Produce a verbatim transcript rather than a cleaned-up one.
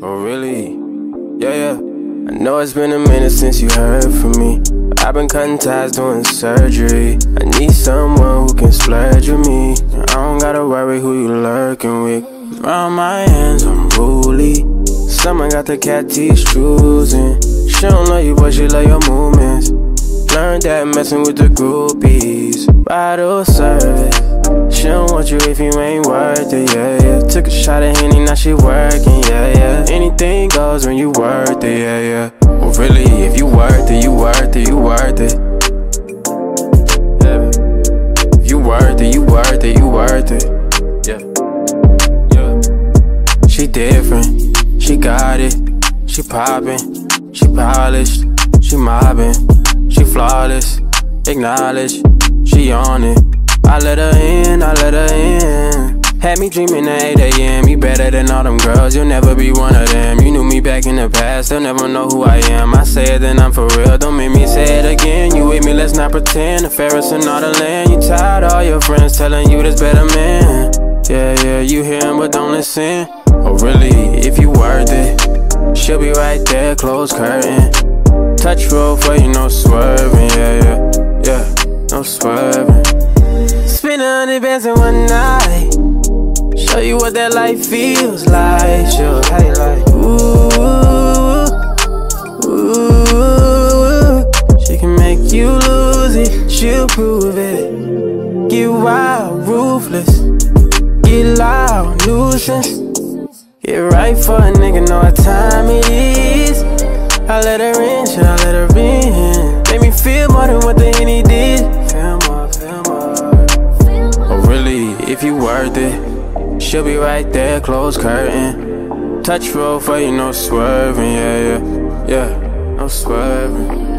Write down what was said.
Oh really? Yeah, yeah. I know it's been a minute since you heard from me. I've been cutting ties, doing surgery. I need someone who can splurge with me. I don't gotta worry who you lurking with. Around my hands, I'm ruly. Someone got the cat teeth choosing. She don't love you, but she love your movements. Learned that messing with the groupies. Bottle service. She don't want you if you ain't worth it, yeah, yeah. Took a shot at Henny, now she working, yeah, yeah. Anything goes when you worth it, yeah, yeah. Well, really, if you worth it, you worth it, you worth it. Yeah. If you worth it, you worth it, you worth it. Yeah. Yeah. She different, she got it. She poppin', she polished, she mobbing, she flawless, acknowledge, she on it. I let her in, I let her in. Had me dreaming at eight A M You better than all them girls, you'll never be one of them. You knew me back in the past, they'll never know who I am. I say it, then I'm for real, don't make me say it again. You with me, let's not pretend, the fairest in all the land. You tired of all your friends telling you there's better men. Yeah, yeah, you hear him, but don't listen. Oh really, if you worth it, she'll be right there, close curtain. Touch road for you, no swerving, yeah, yeah, yeah, no swerving. Spend a hundred bands in one night. Show you what that life feels like. Show how you like. Ooh, ooh. She can make you lose it. She'll prove it. Get wild, ruthless. Get loud, nuisance. Get right for a nigga, know what time it is. I let her in, should I let her in? Make me feel more than what the Henny did. Feel more, feel more. Oh really, if you worth it, she'll be right there, close curtain. Touch road for you, no swerving, yeah, yeah, yeah, no swerving.